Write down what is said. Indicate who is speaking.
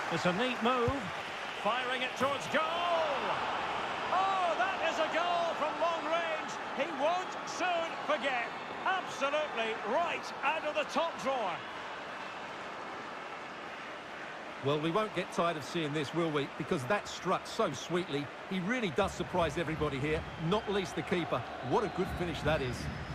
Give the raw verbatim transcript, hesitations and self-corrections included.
Speaker 1: It's a neat move. Firing it towards goal. Oh, that is a goal from long range. He won't soon forget. Absolutely right out of the top drawer.
Speaker 2: Well, we won't get tired of seeing this, will we? Because that struck so sweetly. He really does surprise everybody here, not least the keeper. What a good finish that is.